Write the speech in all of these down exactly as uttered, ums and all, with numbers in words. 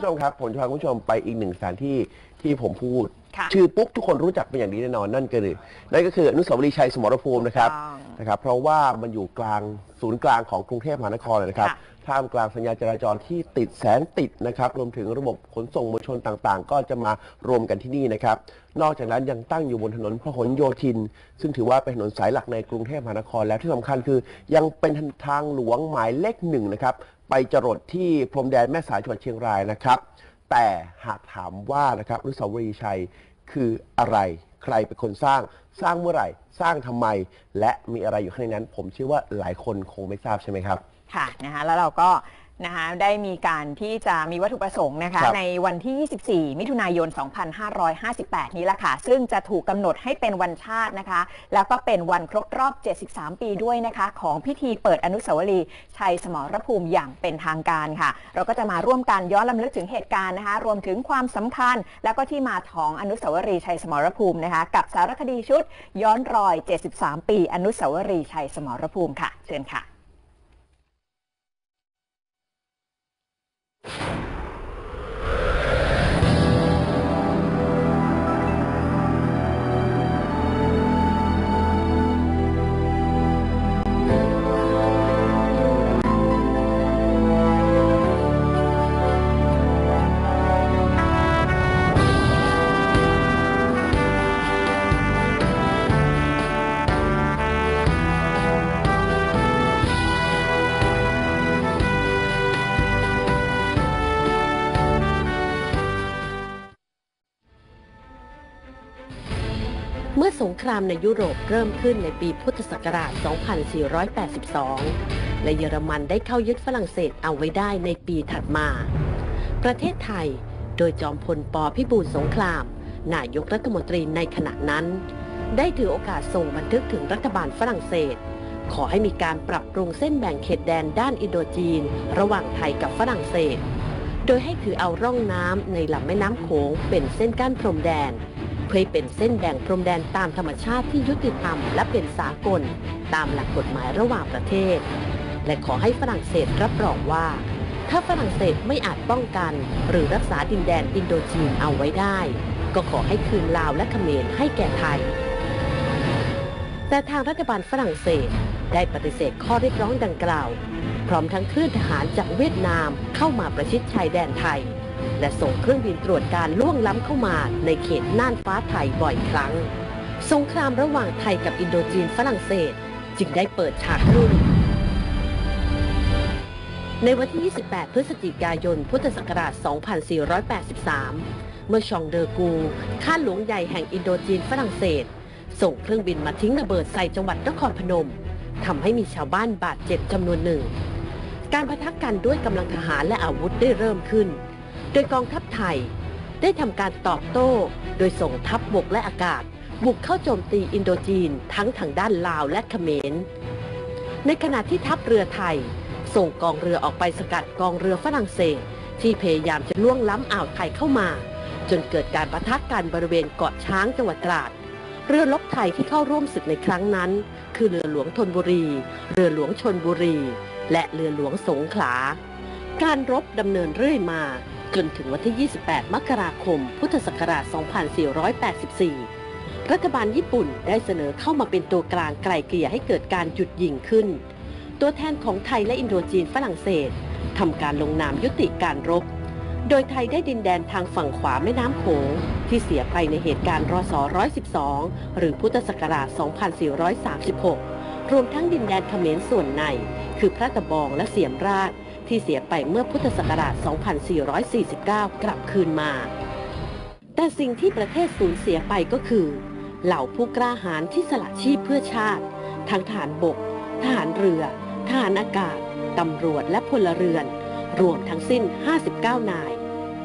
ผู้ชมครับผมจะพาคุณผู้ชมไปอีกหนึ่งสถานที่ที่ผมพูดชื่อปุ๊บทุกคนรู้จักเป็นอย่างดีแน่นอนนั่นก็คือนั่นก็คืออนุสาวรีย์ชัยสมรภูมินะครับนะครับเพราะว่ามันอยู่กลางศูนย์กลางของกรุงเทพมหานครเลยนะครับท่ามกลางสัญญาณจราจรที่ติดแสนติดนะครับรวมถึงระบบขนส่งมวลชนต่างๆก็จะมารวมกันที่นี่นะครับนอกจากนั้นยังตั้งอยู่บนถนนพหลโยธินซึ่งถือว่าเป็นถนนสายหลักในกรุงเทพมหานครแล้วที่สำคัญคือยังเป็นทางหลวงหมายเลขหนึ่งนะครับไปจรดที่พรมแดนแม่สายจังหวัดเชียงรายนะครับแต่หากถามว่านะครับอนุสาวรีย์ชัยคืออะไรใครเป็นคนสร้างสร้างเมื่อไหร่สร้างทำไมและมีอะไรอยู่ข้างในนั้นผมเชื่อว่าหลายคนคงไม่ทราบใช่ไหมครับค่ะนะคะแล้วเราก็นะคะได้มีการที่จะมีวัตถุประสงค์นะคะในวันที่ยี่สิบสี่มิถุนายนสองพันห้าร้อยห้าสิบแปดนี้แหละค่ะซึ่งจะถูกกำหนดให้เป็นวันชาตินะคะแล้วก็เป็นวันครบรอบเจ็ดสิบสามปีด้วยนะคะของพิธีเปิดอนุสาวรีย์ชัยสมรภูมิอย่างเป็นทางการค่ะเราก็จะมาร่วมกันย้อนรำลึกถึงเหตุการณ์นะคะรวมถึงความสำคัญแล้วก็ที่มาของอนุสาวรีย์ชัยสมรภูมินะคะกับสารคดีชุดย้อนรอยเจ็ดสิบสามปีอนุสาวรีย์ชัยสมรภูมิค่ะเชิญค่ะเมื่อสงครามในยุโรปเริ่มขึ้นในปีพุทธศักราช สองพันสี่ร้อยแปดสิบสอง และเยอรมันได้เข้ายึดฝรั่งเศสเอาไว้ได้ในปีถัดมา ประเทศไทยโดยจอมพล ป.พิบูลสงครามนายกรัฐมนตรีในขณะนั้นได้ถือโอกาสส่งบันทึกถึงรัฐบาลฝรั่งเศสขอให้มีการปรับปรุงเส้นแบ่งเขตแดนด้านอินโดจีนระหว่างไทยกับฝรั่งเศสโดยให้ถือเอาร่องน้ำในลำแม่น้ำโขงเป็นเส้นกั้นพรมแดนเพื่อเป็นเส้นแบ่งพรมแดนตามธรรมชาติที่ยุติธรรมและเป็นสากลตามหลักกฎหมายระหว่างประเทศและขอให้ฝรั่งเศสรับรองว่าถ้าฝรั่งเศสไม่อาจป้องกันหรือรักษาดินแดนอินโดจีนเอาไว้ได้ก็ขอให้คืนลาวและเขมรให้แก่ไทยแต่ทางรัฐบาลฝรั่งเศสได้ปฏิเสธข้อเรียกร้องดังกล่าวพร้อมทั้งเคลื่อนทหารจากเวียดนามเข้ามาประชิดชายแดนไทยและส่งเครื่องบินตรวจการล่วงล้ำเข้ามาในเขตน่านฟ้าไทยบ่อยครั้งสงครามระหว่างไทยกับอินโดจีนฝรั่งเศสจึงได้เปิดฉากขึ้นในวันที่ ยี่สิบแปด พฤศจิกายน พุทธศักราช สองพันสี่ร้อยแปดสิบสาม เมื่อชองเดอกูข้าหลวงใหญ่แห่งอินโดจีนฝรั่งเศสส่งเครื่องบินมาทิ้งระเบิดใส่จังหวัดนครพนมทำให้มีชาวบ้านบาดเจ็บจำนวนหนึ่งการปะทะกันด้วยกำลังทหารและอาวุธได้เริ่มขึ้นโดยกองทัพไทยได้ทำการตอบโต้โดยส่งทัพบกและอากาศบุกเข้าโจมตีอินโดจีนทั้งทางด้านลาวและเขมรในขณะที่ทัพเรือไทยส่งกองเรือออกไปสกัดกองเรือฝรั่งเศสที่พยายามจะล่วงล้ำอ่าวไทยเข้ามาจนเกิดการปะทะกันบริเวณเกาะช้างจังหวัดตราดเรือรบไทยที่เข้าร่วมศึกในครั้งนั้นคือเรือหลวงธนบุรีเรือหลวงชลบุรีและเรือหลวงสงขลาการรบดำเนินเรื่อยมาจนถึงวันที่ ยี่สิบแปด มกราคม พุทธศักราช สองพันสี่ร้อยแปดสิบสี่ รัฐบาลญี่ปุ่นได้เสนอเข้ามาเป็นตัวกลางไกล่เกลี่ยให้เกิดการหยุดยิงขึ้นตัวแทนของไทยและอินโดจีนฝรั่งเศสทำการลงนามยุติการรบโดยไทยได้ดินแดนทางฝั่งขวาแม่น้ำโขงที่เสียไปในเหตุการณ์รศหนึ่งร้อยสิบสองหรือพุทธศักราช สองพันสี่ร้อยสามสิบหก รวมทั้งดินแดนเขมรส่วนในคือพระตะบองและเสียมราชที่เสียไปเมื่อพุทธศักราช สองพันสี่ร้อยสี่สิบเก้า กลับคืนมาแต่สิ่งที่ประเทศสูญเสียไปก็คือเหล่าผู้กล้าหาญที่สละชีพเพื่อชาติทั้งทหารบกทหารเรือทหารอากาศตำรวจและพลเรือนรวมทั้งสิ้นห้าสิบเก้านาย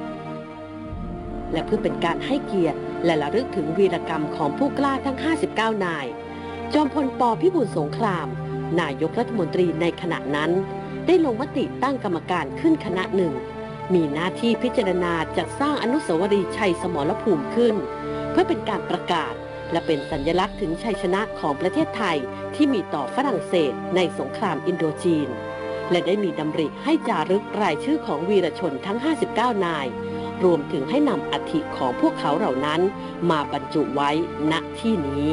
และเพื่อเป็นการให้เกียรติและระลึกถึงวีรกรรมของผู้กล้าทั้งห้าสิบเก้านายจอมพล ป.พิบูลสงครามนายกรัฐมนตรีในขณะนั้นได้ลงมติตั้งกรรมการขึ้นคณะหนึ่งมีหน้าที่พิจารณาจัดสร้างอนุสาวรีย์ชัยสมรภูมิขึ้นเพื่อเป็นการประกาศและเป็นสัญลักษณ์ถึงชัยชนะของประเทศไทยที่มีต่อฝรั่งเศสในสงครามอินโดจีนและได้มีดำริให้จารึกรายชื่อของวีรชนทั้งห้าสิบเก้านายรวมถึงให้นำอัฐิของพวกเขาเหล่านั้นมาบรรจุไว้ณที่นี้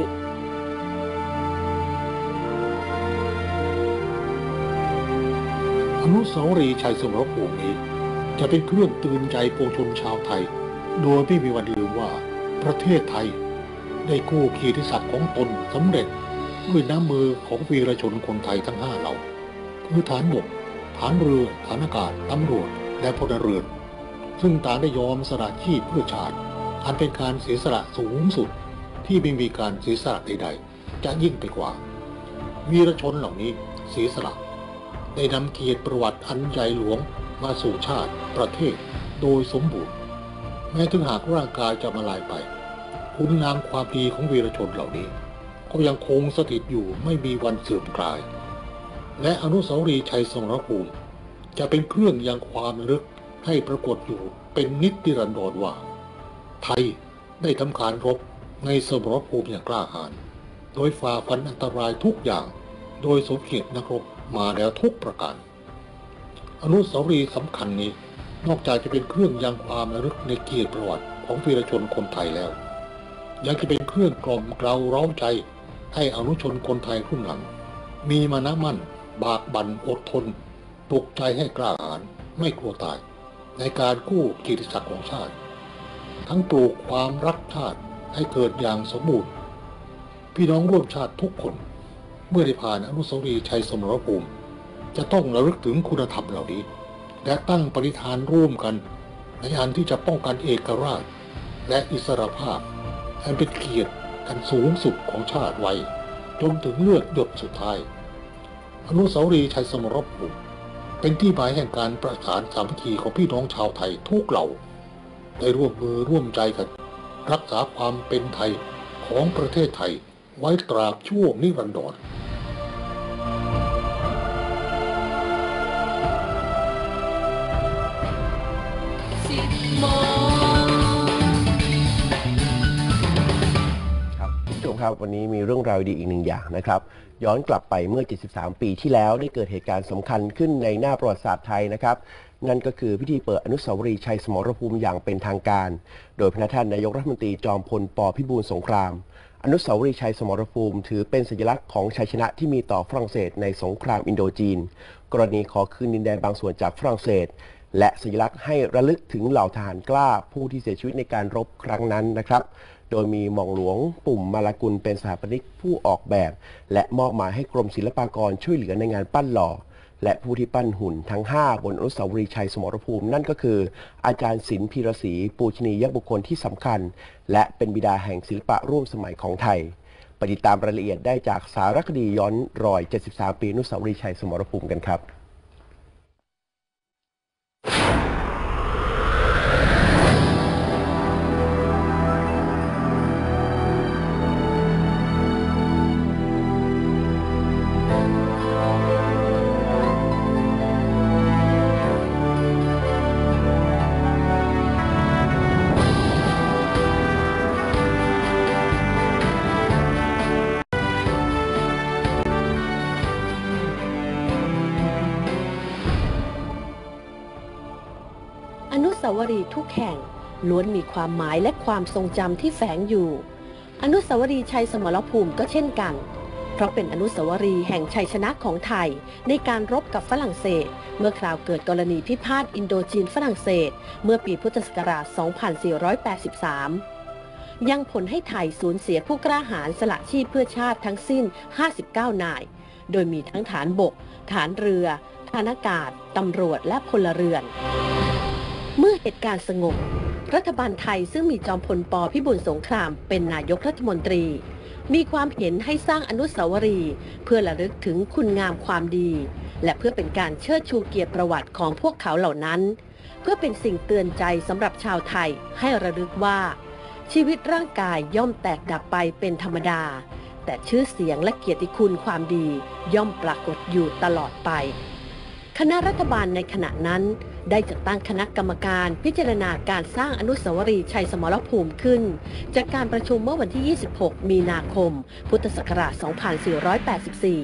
อนุสาวรีย์ชัยสมรภูมินี้จะเป็นเครื่องเตือนใจปวงชนชาวไทยโดยไม่มีวันลืมว่าประเทศไทยได้กู้เกียรติศักดิ์ของตนสำเร็จด้วยน้ำมือของวีรชนคนไทยทั้งห้าเหล่าคือฐานบกฐานเรือฐานอากาศตำรวจและพลเรือนซึ่งต่างได้ยอมสละชีพเพื่อชาติอันเป็นการเสียสละสูงสุดที่ไม่มีการเสียสละใดๆจะยิ่งไปกว่าวีรชนเหล่านี้เสียสละได้นำเกียรติประวัติอันใหญ่หลวงมาสู่ชาติประเทศโดยสมบูรณ์แม้ถึงหากร่างกายจะมาลายไปคุณงามความดีของวีรชนเหล่านี้ก็ยังคงสถิตอยู่ไม่มีวันเสื่อมคลายและอนุสาวรีย์ชัยสมรภูมิจะเป็นเครื่องยังความระลึกให้ปรากฏอยู่เป็นนิจนิรันดรว่าไทยได้ทำการรบในสมรภูมิอย่างกล้าหาญโดยฝ่าฟันอันตรายทุกอย่างโดยสมเกียรตินักรบมาแล้วทุกประการอนุสาวรีย์สำคัญนี้นอกจากจะเป็นเครื่องยังความระลึกในเกียรติประวัติของวีรชนคนไทยแล้วยังจะเป็นเครื่องกล่อมเกลาเร้าใจให้อนุชนคนไทยรุ่นหลังมีมานะมั่นบากบั่นอดทนปลุกใจให้กล้าหาญไม่กลัวตายในการกู้เกียรติศักดิ์ของชาติทั้งปลูกความรักชาติให้เกิดอย่างสมบูรณ์พี่น้องร่วมชาติทุกคนเมื่อได้ผ่านอนุสาวรีย์ชัยสมรภูมิจะต้องระลึกถึงคุณธรรมเหล่านี้และตั้งปณิธานร่วมกันในอันที่จะป้องกันเอกราชและอิสรภาพอันเป็นเกียรติอันสูงสุดของชาติไว้จนถึงเลือดหยดสุดท้ายอนุสาวรีย์ชัยสมรภูมิเป็นที่หมายแห่งการประสานสามัคคีของพี่น้องชาวไทยทุกเหล่าได้ร่วมมือร่วมใจกันรักษาความเป็นไทยของประเทศไทยไว้ตราบชั่วนิรันดรครับผู้ชมครับวันนี้มีเรื่องราวดีอีกหนึ่งอย่างนะครับย้อนกลับไปเมื่อเจ็ดสิบสามปีที่แล้วได้เกิดเหตุการณ์สำคัญขึ้นในหน้าประวัติศาสตร์ไทยนะครับนั่นก็คือพิธีเปิดอนุสาวรีย์ชัยสมรภูมิอย่างเป็นทางการโดยพระท่านนายกรัฐมนตรีจอมพลป.พิบูลสงครามอนุสาวรีย์ชัยสมรภูมิถือเป็นสัญลักษณ์ของชัยชนะที่มีต่อฝรั่งเศสในสงครามอินโดจีนกรณีขอคืนดินแดนบางส่วนจากฝรั่งเศสและสัญลักษณ์ให้ระลึกถึงเหล่าทหารกล้าผู้ที่เสียชีวิตในการรบครั้งนั้นนะครับโดยมีหม่อมหลวงปุ่มมาลากุลเป็นสถาปนิกผู้ออกแบบและมอบหมายให้กรมศิลปากรช่วยเหลือในงานปั้นหล่อและผู้ที่ปั้นหุ่นทั้งห้าบนอนุสาวรีย์ชัยสมรภูมินั่นก็คืออาจารย์ศิลป์พีระศรีปูชนียบุคคลที่สำคัญและเป็นบิดาแห่งศิลปะร่วมสมัยของไทยไปติดตามรายละเอียดได้จากสารคดีย้อนรอยเจ็ดสิบสามปีอนุสาวรีย์ชัยสมรภูมิกันครับอนุสาวรีย์ทุกแห่งล้วนมีความหมายและความทรงจำที่แฝงอยู่อนุสาวรีย์ชัยสมรภูมิก็เช่นกันเพราะเป็นอนุสาวรีย์แห่งชัยชนะของไทยในการรบกับฝรั่งเศสเมื่อคราวเกิดกรณีพิพาทอินโดจีนฝรั่งเศสเมื่อปีพุทธศักราช สองพันสี่ร้อยแปดสิบสาม ยังผลให้ไทยสูญเสียผู้กล้าหาญสละชีพเพื่อชาติทั้งสิ้น ห้าสิบเก้านายโดยมีทั้งฐานบกฐานเรือฐานอากาศตำรวจและพลเรือนเมื่อเหตุการณ์สงบรัฐบาลไทยซึ่งมีจอมพลป.พิบูลสงครามเป็นนายกรัฐมนตรีมีความเห็นให้สร้างอนุสาวรีย์เพื่อระลึกถึงคุณงามความดีและเพื่อเป็นการเชิดชูเกียรติประวัติของพวกเขาเหล่านั้นเพื่อเป็นสิ่งเตือนใจสำหรับชาวไทยให้ระลึกว่าชีวิตร่างกายย่อมแตกดับไปเป็นธรรมดาแต่ชื่อเสียงและเกียรติคุณความดีย่อมปรากฏอยู่ตลอดไปคณะรัฐบาลในขณะนั้นได้จัดตั้งคณะกรรมการพิจารณาการสร้างอนุสาวรีย์ชัยสมรภูมิขึ้นจากการประชุมเมื่อวันที่ ยี่สิบหก มีนาคม พุทธศักราช สองพันสี่ร้อยแปดสิบสี่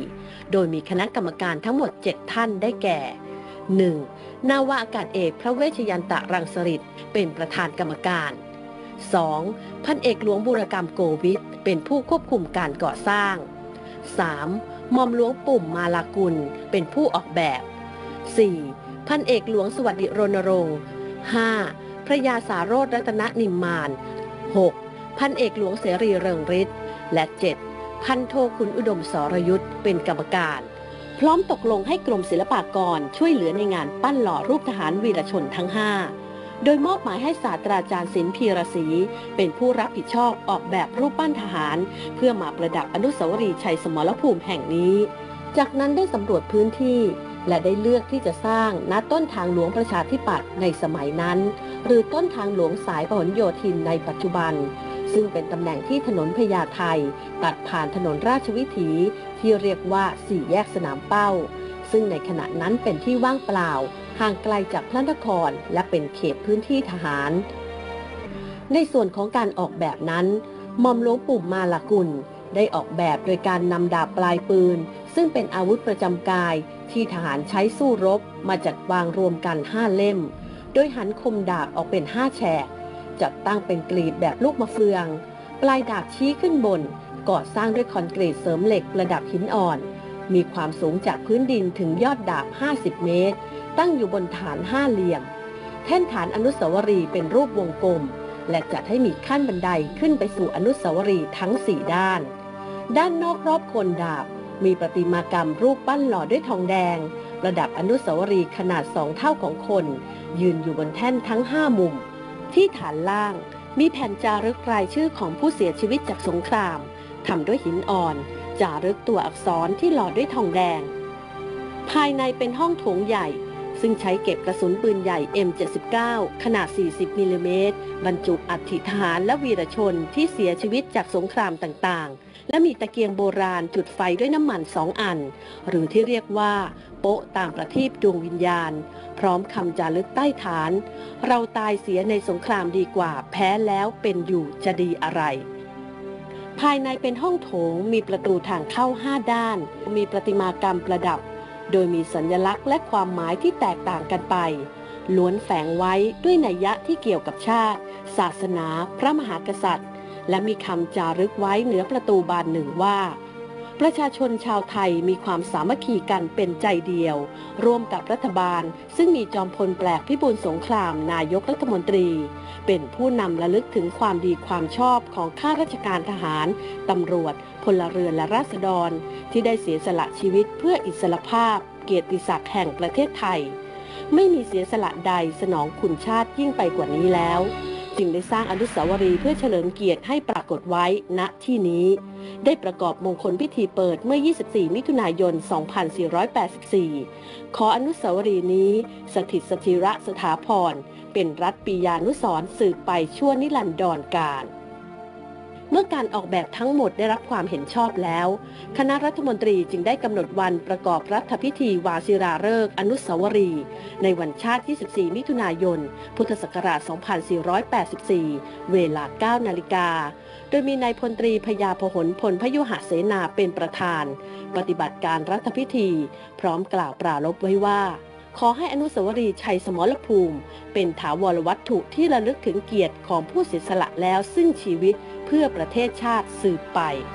โดยมีคณะกรรมการทั้งหมดเจ็ดท่านได้แก่ หนึ่ง. นาวาอากาศเอกพระเวชยันตรังสฤทธิ์เป็นประธานกรรมการ สอง. พันเอกหลวงบูรกรรมโกวิทเป็นผู้ควบคุมการก่อสร้าง สาม. หม่อมหลวงปุ่มมาลากุลเป็นผู้ออกแบบ สี่. พันเอกหลวงสวัสดิรณรงค์ ห้า. พระยาสาโรจน์รัตนนิมมาน หก. พันเอกหลวงเสรีเริงฤทธิ์และ เจ็ด. พันโทขุนอุดมสรยุทธเป็นกรรมการพร้อมตกลงให้กรมศิลปากรช่วยเหลือในงานปั้นหล่อรูปทหารวีรชนทั้งห้าโดยมอบหมายให้ศาสตราจารย์ศิลป์พีระศรีเป็นผู้รับผิดชอบออกแบบรูปปั้นทหารเพื่อมาประดับอนุสาวรีย์ชัยสมรภูมิแห่งนี้จากนั้นได้สำรวจพื้นที่และได้เลือกที่จะสร้างณต้นทางหลวงประชาธิปัตย์ในสมัยนั้นหรือต้นทางหลวงสายพหลโยธินในปัจจุบันซึ่งเป็นตำแหน่งที่ถนนพญาไทตัดผ่านถนนราชวิถีที่เรียกว่าสี่แยกสนามเป้าซึ่งในขณะนั้นเป็นที่ว่างเปล่าห่างไกลจากพระนครและเป็นเขตพื้นที่ทหารในส่วนของการออกแบบนั้นหม่อมหลวงปู่มาลากุลได้ออกแบบโดยการนำดาบปลายปืนซึ่งเป็นอาวุธประจำกายที่ทหารใช้สู้รบมาจัดวางรวมกันห้าเล่มโดยหันคมดาบออกเป็นห้าแฉกจัดตั้งเป็นกลีบแบบลูกมะเฟืองปลายดาบชี้ขึ้นบนก่อสร้างด้วยคอนกรีตเสริมเหล็กประดับหินอ่อนมีความสูงจากพื้นดินถึงยอดดาบห้าสิบเมตรตั้งอยู่บนฐานห้าเหลี่ยมแท่นฐานอนุสาวรีย์เป็นรูปวงกลมและจัดให้มีขั้นบันไดขึ้นไปสู่อนุสาวรีย์ทั้งสี่ด้านด้านนอกรอบโคนดาบมีประติมากรรมรูปปั้นหล่อด้วยทองแดงประดับอนุสาวรีย์ขนาดสองเท่าของคนยืนอยู่บนแท่นทั้งห้ามุมที่ฐานล่างมีแผ่นจารึกรายชื่อของผู้เสียชีวิตจากสงครามทำด้วยหินอ่อนจารึกตัวอักษรที่หล่อด้วยทองแดงภายในเป็นห้องโถงใหญ่ซึ่งใช้เก็บกระสุนปืนใหญ่ เอ็ม เจ็ดสิบเก้า ขนาด สี่สิบ มิลลิเมตรบรรจุอัฐิทหารและวีรชนที่เสียชีวิตจากสงครามต่างๆและมีตะเกียงโบราณจุดไฟด้วยน้ำมันสองอันหรือที่เรียกว่าโป๊ะตามประทีปดวงวิญญาณพร้อมคำจารึกใต้ฐานเราตายเสียในสงครามดีกว่าแพ้แล้วเป็นอยู่จะดีอะไรภายในเป็นห้องโถงมีประตูทางเข้าห้าด้านมีประติมากรรมประดับโดยมีสัญลักษณ์และความหมายที่แตกต่างกันไปล้วนแฝงไว้ด้วยนัยยะที่เกี่ยวกับชาติศาสนาพระมหากษัตริย์และมีคำจารึกไว้เหนือประตูบานหนึ่งว่าประชาชนชาวไทยมีความสามัคคีกันเป็นใจเดียวร่วมกับรัฐบาลซึ่งมีจอมพลแปลกพิบูลสงครามนายกรัฐมนตรีเป็นผู้นำระลึกถึงความดีความชอบของข้าราชการทหารตำรวจพลเรือนและราษฎรที่ได้เสียสละชีวิตเพื่ออิสรภาพเกียรติศักดิ์แห่งประเทศไทยไม่มีเสียสละใดสนองคุณชาติยิ่งไปกว่านี้แล้วจึงได้สร้างอนุสาวรีย์เพื่อเฉลิมเกียรติให้ปรากฏไว้ณที่นี้ได้ประกอบมงคลพิธีเปิดเมื่อ ยี่สิบสี่ มิถุนายน สองพันสี่ร้อยแปดสิบสี่ ขออนุสาวรีย์นี้สถิตสถิระสถาพรเป็นรัฐปียานุสรณ์สืบไปชั่วนิรันดรกาลเมื่อการออกแบบทั้งหมดได้รับความเห็นชอบแล้วคณะรัฐมนตรีจึงได้กำหนดวันประกอบรัฐพิธีวาศิราฤกษ์อนุสาวรีย์ในวันชาติ ยี่สิบสี่ มิถุนายน พุทธศักราช สองพันสี่ร้อยแปดสิบสี่ เวลา เก้า นาฬิกาโดยมีนายพลตรีพยาพหลพลพยุหเสนาเป็นประธานปฏิบัติการรัฐพิธีพร้อมกล่าวปราลภไว้ว่าขอให้อนุสาวรีย์ชัยสมรภูมิเป็นถาวรวัตถุที่ระลึกถึงเกียรติของผู้เสียสละแล้วซึ่งชีวิตเพื่อประเทศชาติสืบไป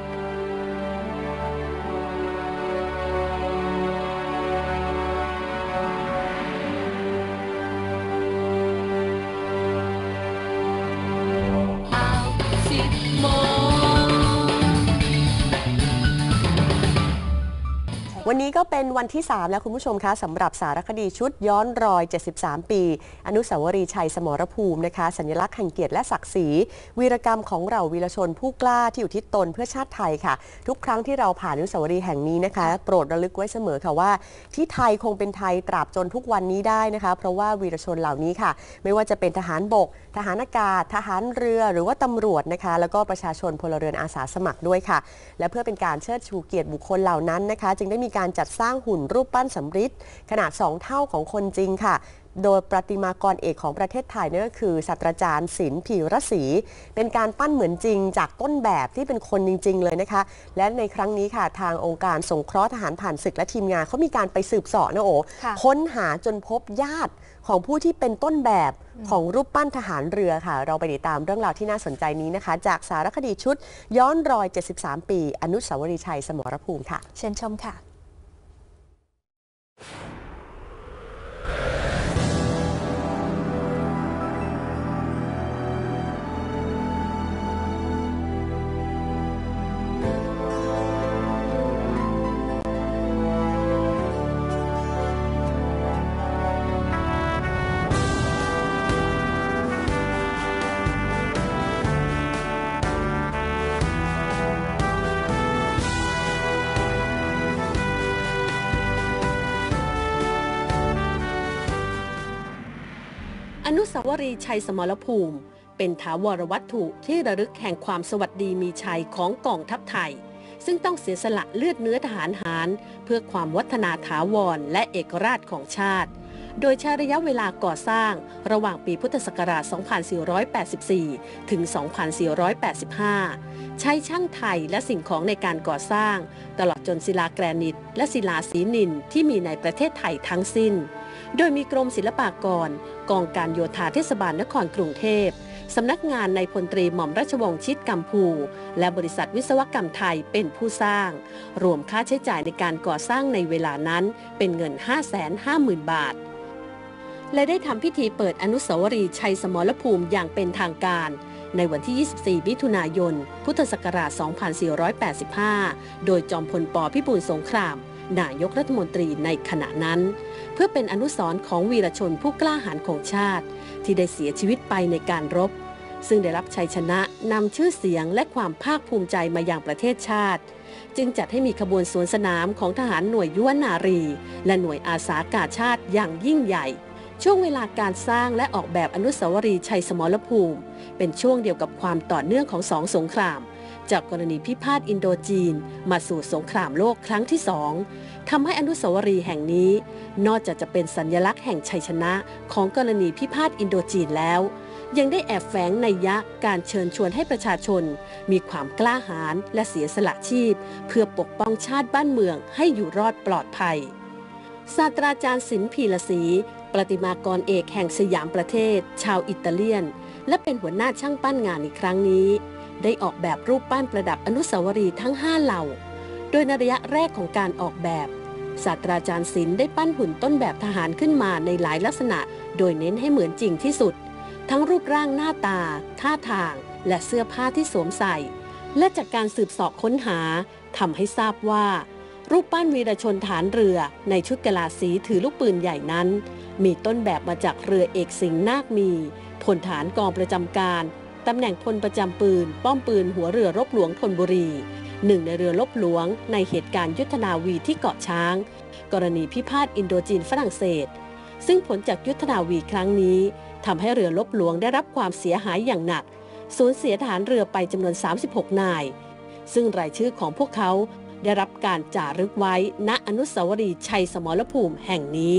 วันนี้ก็เป็นวันที่สามแล้วคุณผู้ชมคะสำหรับสารคดีชุดย้อนรอยเจ็ดสิบสามปีอนุสาวรีย์ชัยสมรภูมินะคะสัญลักษณ์แห่งเกียรติและศักดิ์ศรีวีรกรรมของเราวีรชนผู้กล้าที่อุทิศตนเพื่อชาติไทยค่ะทุกครั้งที่เราผ่านอนุสาวรีย์แห่งนี้นะคะโปรดระลึกไว้เสมอค่ะว่าที่ไทยคงเป็นไทยตราบจนทุกวันนี้ได้นะคะเพราะว่าวีรชนเหล่านี้ค่ะไม่ว่าจะเป็นทหารบกทหารอากาศทหารเรือหรือว่าตำรวจนะคะแล้วก็ประชาชนพลเรือนอาสาสมัครด้วยค่ะและเพื่อเป็นการเชิดชูเกียรติบุคคลเหล่านั้นนะคะจึงได้มีการจัดสร้างหุ่นรูปปั้นสำริดขนาดสองเท่าของคนจริงค่ะโดยประติมากรเอกของประเทศไทยนั่นก็คือศาสตราจารย์ศิลป์พีระศรีเป็นการปั้นเหมือนจริงจากต้นแบบที่เป็นคนจริงๆเลยนะคะและในครั้งนี้ค่ะทางองค์การสงเคราะห์ทหารผ่านศึกและทีมงานเขามีการไปสืบเสาะนะโอค้นหาจนพบญาติของผู้ที่เป็นต้นแบบของรูปปั้นทหารเรือค่ะเราไปติดตามเรื่องราวที่น่าสนใจนี้นะคะจากสารคดีชุดย้อนรอยเจ็ดสิบสามปีอนุสาวรีย์ชัยสมรภูมิค่ะเชิญชมค่ะอนุสาวรีย์ชัยสมรภูมิเป็นถาวรวัตถุที่ระลึกแห่งความสวัสดีมีชัยของกองทัพไทยซึ่งต้องเสียสละเลือดเนื้อทหารหารเพื่อความวัฒนาถาวรและเอกราชของชาติโดยใช้ระยะเวลาก่อสร้างระหว่างปีพุทธศักราช สองพันสี่ร้อยแปดสิบสี่ ถึง สองพันสี่ร้อยแปดสิบห้า ใช้ช่างไทยและสิ่งของในการก่อสร้างตลอดจนศิลาแกรนิตและศิลาสีนิลที่มีในประเทศไทยทั้งสิ้นโดยมีกรมศิลปากรกองการโยธาเทศบาลนครกรุงเทพสำนักงานในพลตรีหม่อมราชวงศ์ชิดกัมพูและบริษัทวิศวกรรมไทยเป็นผู้สร้างรวมค่าใช้จ่ายในการก่อสร้างในเวลานั้นเป็นเงิน ห้าแสนห้าหมื่น บาทและได้ทำพิธีเปิดอนุสาวรีย์ชัยสมรภูมิอย่างเป็นทางการในวันที่ ยี่สิบสี่ มิถุนายน พุทธศักราช สองพันสี่ร้อยแปดสิบห้า โดยจอมพลป.พิบูลสงครามนายกรัฐมนตรีในขณะนั้นเพื่อเป็นอนุสรณ์ของวีรชนผู้กล้าหาญของชาติที่ได้เสียชีวิตไปในการรบซึ่งได้รับชัยชนะนำชื่อเสียงและความภาคภูมิใจมายังประเทศชาติจึงจัดให้มีขบวนสวนสนามของทหารหน่วยยุวนารีและหน่วยอาสากาชาติอย่างยิ่งใหญ่ช่วงเวลาการสร้างและออกแบบอนุสาวรีย์ชัยสมรภูมิเป็นช่วงเดียวกับความต่อเนื่องของสองสงครามจากกรณีพิพาทอินโดจีนมาสู่สงครามโลกครั้งที่สองทำให้อนุสาวรีย์แห่งนี้นอกจากจะเป็นสัญลักษณ์แห่งชัยชนะของกรณีพิพาทอินโดจีนแล้วยังได้แอบแฝงนัยยะการเชิญชวนให้ประชาชนมีความกล้าหาญและเสียสละชีพเพื่อปกป้องชาติบ้านเมืองให้อยู่รอดปลอดภัยศาสตราจารย์ศิลป์พีระศรีประติมากรเอกแห่งสยามประเทศชาวอิตาเลียนและเป็นหัวหน้าช่างปั้นงานในครั้งนี้ได้ออกแบบรูปปั้นประดับอนุสาวรีย์ทั้งห้าเหล่าโดยในระยะแรกของการออกแบบศาสตราจารย์ศิลป์ได้ปั้นหุ่นต้นแบบทหารขึ้นมาในหลายลักษณะโดยเน้นให้เหมือนจริงที่สุดทั้งรูปร่างหน้าตาท่าทางและเสื้อผ้าที่สวมใส่และจากการสืบเสาะค้นหาทำให้ทราบว่ารูปปั้นวีรชนฐานเรือในชุดกะลาสีถือลูกปืนใหญ่นั้นมีต้นแบบมาจากเรือเอกสิงห์นาคมีพลฐานกองประจำการตำแหน่งพลประจำปืนป้อมปืนหัวเรือรบหลวงธนบุรีหนึ่งในเรือรบหลวงในเหตุการณ์ยุทธนาวีที่เกาะช้างกรณีพิพาทอินโดจีนฝรั่งเศสซึ่งผลจากยุทธนาวีครั้งนี้ทำให้เรือรบหลวงได้รับความเสียหายอย่างหนักสูญเสียทหารเรือไปจำนวนสามสิบหกนายซึ่งรายชื่อของพวกเขาได้รับการจารึกไว้ณอนุสาวรีย์ชัยสมรภูมิแห่งนี้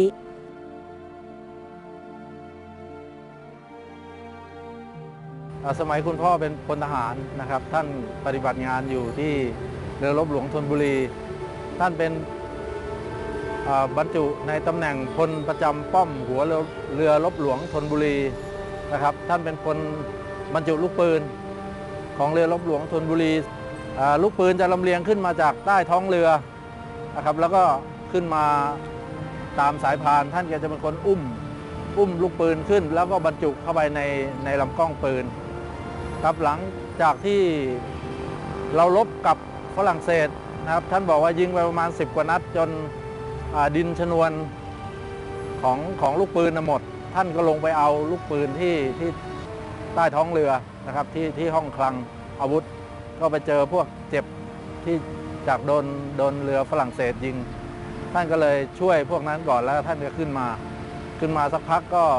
สมัยคุณพ่อเป็นพลทหารนะครับท่านปฏิบัติงานอยู่ที่เรือรบหลวงธนบุรีท่านเป็นบรรจุในตำแหน่งพลประจำป้อมหัวเรือรบหลวงธนบุรีนะครับท่านเป็นคนบรรจุลูกปืนของเรือรบหลวงธนบุรีลูกปืนจะลำเลียงขึ้นมาจากใต้ท้องเรือนะครับแล้วก็ขึ้นมาตามสายพานท่านก็จะเป็นคนอุ้มอุ้มลูกปืนขึ้นแล้วก็บรรจุเข้าไปในในลำกล้องปืนครับหลังจากที่เรารบกับฝรั่งเศสนะครับท่านบอกว่ายิงไปประมาณสิบกว่านัดจนดินชนวนของของลูกปืนหมดท่านก็ลงไปเอาลูกปืนที่ที่ใต้ท้องเรือนะครับที่ที่ห้องคลังอาวุธก็ไปเจอพวกเจ็บที่จากโดนโดนเรือฝรั่งเศสยิงท่านก็เลยช่วยพวกนั้นก่อนแล้วท่านก็ขึ้นมาขึ้นมาสักพักก็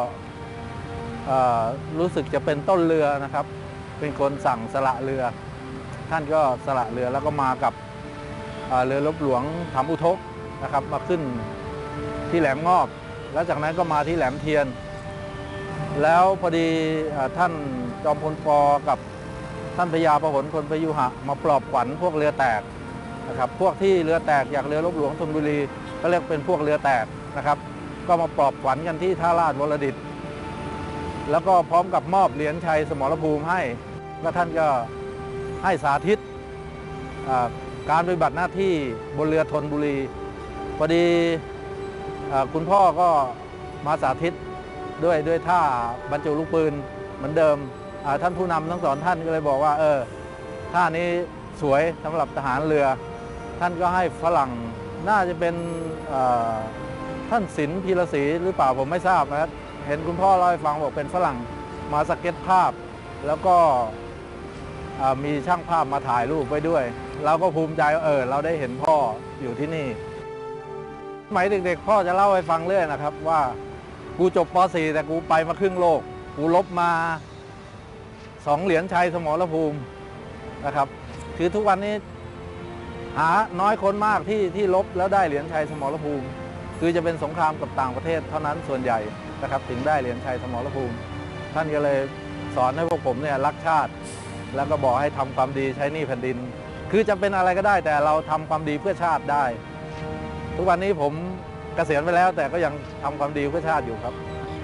รู้สึกจะเป็นต้นเรือนะครับเป็นคนสั่งสละเรือท่านก็สละเรือแล้วก็มากับเรือรบหลวงธรรมอุทกนะครับมาขึ้นที่แหลมงอบแล้วจากนั้นก็มาที่แหลมเทียนแล้วพอดีท่านจอมพลป.กับท่านพญาพหลพลพยุหะมาปลอบขวัญพวกเรือแตกนะครับพวกที่เรือแตกอยากเรือรบหลวงธนบุรีก็เรียกเป็นพวกเรือแตกนะครับก็มาปลอบขวัญกันที่ท่าลาดวรดิตแล้วก็พร้อมกับมอบเหรียญชัยสมรภูมิให้ก็ท่านก็ให้สาธิตการปฏิบัติหน้าที่บนเรือธนบุรีพอดีคุณพ่อก็มาสาธิตด้วยด้วยท่าบรรจุลูกปืนเหมือนเดิมท่านผู้นำทั้งสองท่านก็เลยบอกว่าเออท่านี้สวยสำหรับทหารเรือท่านก็ให้ฝรั่งน่าจะเป็นท่านศิลป์พีระศรีหรือเปล่าผมไม่ทราบนะครับเห็นคุณพ่อเล่าให้ฟังบอกเป็นฝรั่งมาสเก็ตภาพแล้วก็มีช่างภาพมาถ่ายรูปไว้ด้วยเราก็ภูมิใจว่าเออเราได้เห็นพ่ออยู่ที่นี่สมัยเด็กๆพ่อจะเล่าให้ฟังเรื่อยนะครับว่ากูจบป .สี่ แต่กูไปมาครึ่งโลกกูลบมาสองเหรียญชัยสมรภูมินะครับคือทุกวันนี้หาน้อยคนมากที่ที่ลบแล้วได้เหรียญชัยสมรภูมิคือจะเป็นสงครามกับต่างประเทศเท่านั้นส่วนใหญ่นะครับถึงได้เหรียญชัยสมรภูมิท่านก็เลยสอนให้พวกผมเนี่ยรักชาติแล้วก็บอกให้ทำความดีใช้หนี้แผ่นดินคือจะเป็นอะไรก็ได้แต่เราทำความดีเพื่อชาติได้ทุกวันนี้ผมเกษียณไปแล้วแต่ก็ยังทำความดีเพื่อชาติอยู่ครับ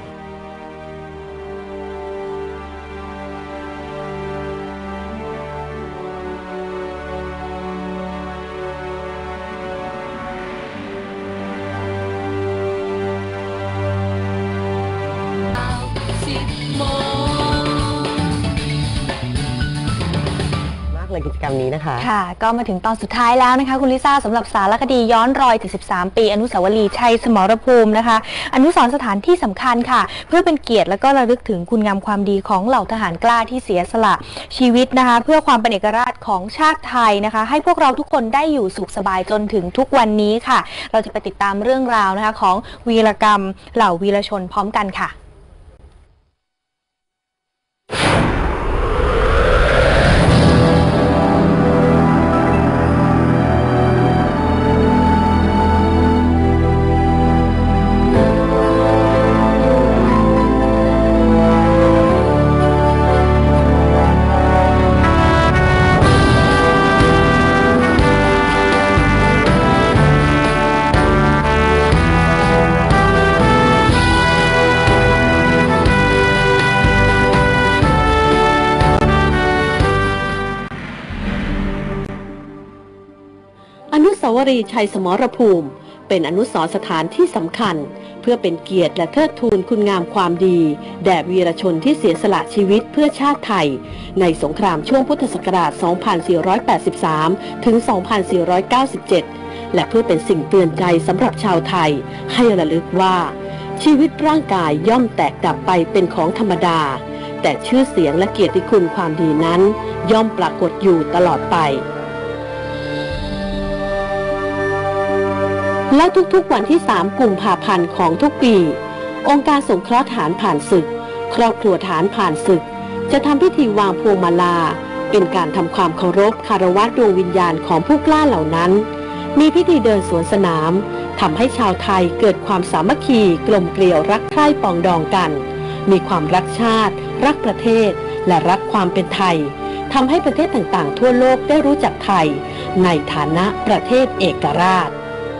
กิจกรรมนี้นะคะค่ะก็มาถึงตอนสุดท้ายแล้วนะคะคุณลิซ่าสำหรับสารคดีย้อนรอยเจ็ดสิบสามปีอนุสาวรีย์ชัยสมรภูมินะคะอนุสรณ์สถานที่สำคัญค่ะเพื่อเป็นเกียรติและก็ระลึกถึงคุณงามความดีของเหล่าทหารกล้าที่เสียสละชีวิตนะคะเพื่อความเป็นเอกราชของชาติไทยนะคะให้พวกเราทุกคนได้อยู่สุขสบายจนถึงทุกวันนี้ค่ะเราจะไปติดตามเรื่องราวนะคะของวีรกรรมเหล่าวีรชนพร้อมกันค่ะอนุสาวรีย์ชัยสมรภูมิเป็นอนุสรณ์สถานที่สำคัญเพื่อเป็นเกียรติและเทิดทูนคุณงามความดีแด่วีรชนที่เสียสละชีวิตเพื่อชาติไทยในสงครามช่วงพุทธศักราช สองพันสี่ร้อยแปดสิบสาม ถึง สองพันสี่ร้อยเก้าสิบเจ็ด และเพื่อเป็นสิ่งเตือนใจสำหรับชาวไทยให้ระลึกว่าชีวิตร่างกายย่อมแตกดับไปเป็นของธรรมดาแต่ชื่อเสียงและเกียรติคุณความดีนั้นย่อมปรากฏอยู่ตลอดไปและทุกๆวันที่สามกุมภาพันธ์ของทุกปีองค์การสงเคราะห์ทหารผ่านศึกครอบครัวทหารผ่านศึกจะทำพิธีวางพวงมาลาเป็นการทำความเคารพคารวะดวงวิญญาณของผู้กล้าเหล่านั้นมีพิธีเดินสวนสนามทำให้ชาวไทยเกิดความสามัคคีกลมเกลียวรักใคร่ปองดองกันมีความรักชาติรักประเทศและรักความเป็นไทยทำให้ประเทศต่างๆทั่วโลกได้รู้จักไทยในฐานะประเทศเอกราช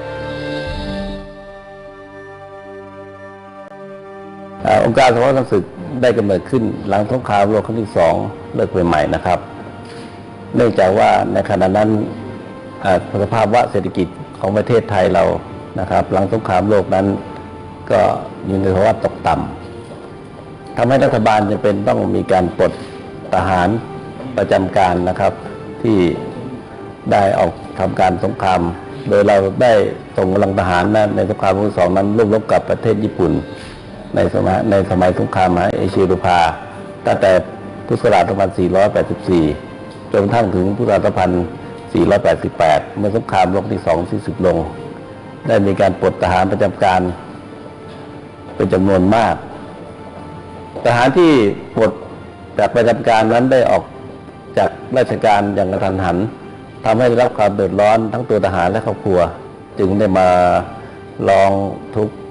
องค์การสงเคราะห์ทหารศึกได้กำเนิดขึ้นหลังสงครามโลกครั้งที่สองเลิกไปใหม่นะครับเนื่องจากว่าในขณะนั้นสภาวะเศรษฐกิจของประเทศไทยเรานะครับหลังสงครามโลกนั้นก็อยู่ในภาวะตกต่ำทำให้รัฐบาลจำเป็นต้องมีการปลดทหารประจำการนะครับที่ได้ออกทำการสงครามโดยเราได้ส่งกำลังทหารนั้นในสงครามโลกครั้งที่สองนั้นร่วมรบกับประเทศญี่ปุ่นในสมัยในสมัยสงครามมหาเอเชียยุโรปาตั้งแต่พุทธศักราช สองพันสี่ร้อยแปดสิบสี่ จนกระทั่งถึงพุทธศักราช สองพันสี่ร้อยแปดสิบแปด เมื่อสงครามโลกที่สองสิ้นสุดลงได้มีการปลดทหารประจำการเป็นจำนวนมากทหารที่ปลดจากประจำการนั้นได้ออกจากราชการอย่างกระทันหันทำให้ได้รับความเดือดร้อนทั้งตัวทหารและครอบครัวจึงได้มาร้องทุกข์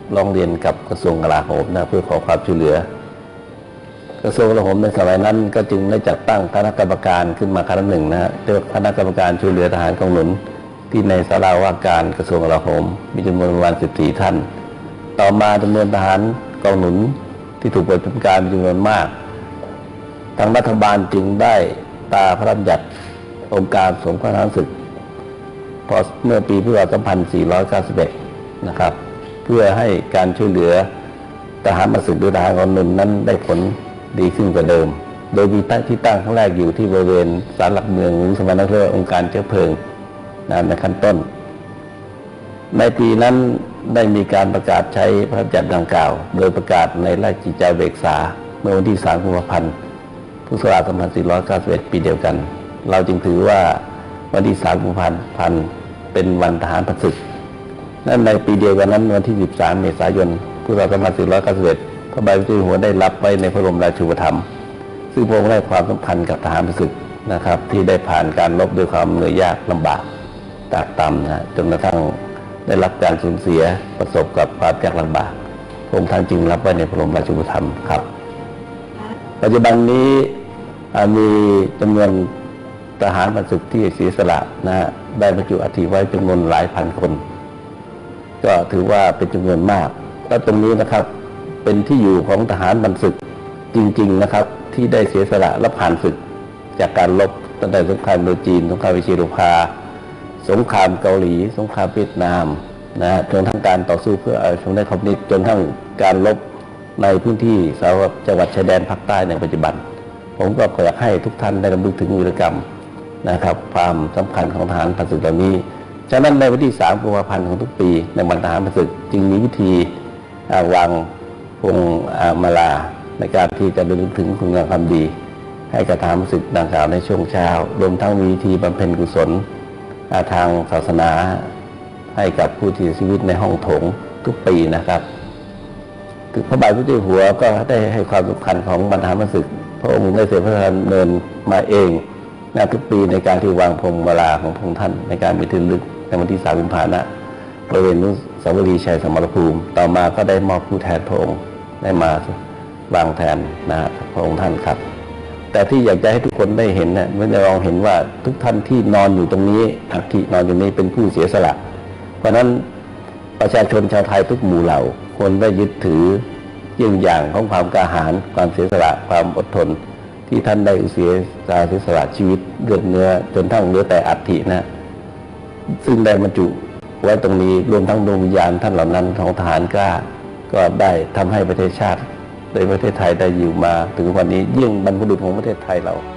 ร้องเรียนกับกระทรวงกลาโหมนะเพื่อขอความช่วยเหลือ กระทรวงกลาโหมในสมัยนั้นก็จึงได้จัดตั้งคณะกรรมการขึ้นมาคณะหนึ่งนะฮะเรียกว่าคณะกรรมการช่วยเหลือทหารกองหนุนที่ในศาลาว่าการกระทรวงกลาโหมมีจำนวนประมาณสิบสี่ท่านต่อมาจำนวนทหารกองหนุนที่ถูกปฏิบัติการจำนวนมากทางรัฐบาลจึงได้ตราพระราชบัญญัติองค์การสงเคราะห์ทหารศึกพอเมื่อปีพุทธศักราชสองพันสี่ร้อยเก้าสิบเอ็ดนะครับเพื่อให้การช่วยเหลือทหารมาศึกหรือทหารกองหนุนนั้นได้ผลดีขึ้นกว่าเดิมโดยมีที่ตั้งครั้งแรกอยู่ที่บริเวณศาลหลักเมืองหรือสมัยนั้นเรียกว่าองค์การเชื้อเพลิงในขั้นต้นในปีนั้นได้มีการประกาศใช้พระราชบัญญัติดังกล่าวโดยประกาศในราชกิจจานุเบกษาเมื่อวันที่สามกุมภาพันธ์พุทธศักราชสองพันสี่ร้อยเก้าสิบเอ็ดปีเดียวกันเราจึงถือว่าวันที่สามกุมภาพันธ์เป็นวันทหารผ่านศึกนั่นในปีเดียวกันนั้นวันที่สิบสามเมษายนพุทธศักราชสองพันสี่ร้อยเก้าสิบเอ็ดพระบาทสมเด็จหัวได้รับไว้ในพระบรมราชูปถัมภ์ซึ่งพระองค์ให้ความสำคัญกับทหารผ่านศึกนะครับที่ได้ผ่านการรบด้วยความเหนื่อยยากลำบากตากตำนะจนกระทั่งได้รับการสูญเสียประสบกับความยากลำบากพระองค์ท่านจึงรับไว้ในพระบรมราชูปถัมภ์ครับปัจจุบันนี้มีจำนวนทหารผ่านศึกที่เสียสละนะได้บรรจุอัฐิไว้จำนวนหลายพันคนก็ถือว่าเป็นจำนวนมากและตรงนี้นะครับเป็นที่อยู่ของทหารผ่านศึกจริงๆนะครับที่ได้เสียสละและผ่านศึกจากการรบตั้งแต่สงครามอินโดจีนสงครามวิเชียรภาสงครามเกาหลีสงครามเวียดนามนะฮะจนทั้งการต่อสู้เพื่อเอาชนะคอมมิวนิสต์จนทั้งการรบในพื้นที่สาวจังหวัดชายแดนภาคใต้ในปัจจุบันผมก็อยากให้ทุกท่านได้รำลึกถึงวีรกรรมนะครับความสำคัญของทหารผ่านศึกเหล่านี้ฉะนั้นในวันที่สามกุมภาพันธ์ของทุกปีในวันทหารผ่านศึกจึงมีพิธีวางพวงมาลาในการที่จะระลึกถึงคุณงามความดีให้กับทหารผ่านศึกดังกล่าวในช่วงเช้ารวมทั้งมีพิธีบำเพ็ญกุศลทางศาสนาให้กับผู้ที่เสียชีวิตในห้องโถงทุกปีนะครับพระบาทสมเด็จพระเจ้าอยู่หัวก็ได้ให้ความสำคัญของบรรทหารศึกพระองค์ได้เสด็จพระราชดำเนินมาเองในทุกปีในการที่วางพวงมาลาของพระองค์ท่านในการมีที่ระลึกในวันที่สามกุมภาพันธ์บริเวณอนุสาวรีย์ชัยสมรภูมิต่อมาก็ได้มอบผู้แทนพระองค์ได้มาวางแทนนะพระองค์ท่านครับแต่ที่อยากจะให้ทุกคนได้เห็นนะไม่ได้ลองเห็นว่าทุกท่านที่นอนอยู่ตรงนี้อัฐินอนอยู่นี้เป็นผู้เสียสละเพราะฉะนั้นประชาชนชาวไทยทุกหมู่เหล่าควรได้ยึดถือเยี่ยงอย่างของความกล้าหาญความเสียสละความอดทนที่ท่านได้เสียสละเสียสละชีวิตเลือดเนื้อจนทั้งเหลือแต่อัฐินะซึ่งได้บรรจุไว้ตรงนี้รวมทั้งดวงวิญญาณท่านเหล่านั้นของทหารกล้าก็ได้ทำให้ประเทศชาติในประเทศไทยได้อยู่มาถึงวันนี้ยิ่งบรรพบุรุษของประเทศไทยเรา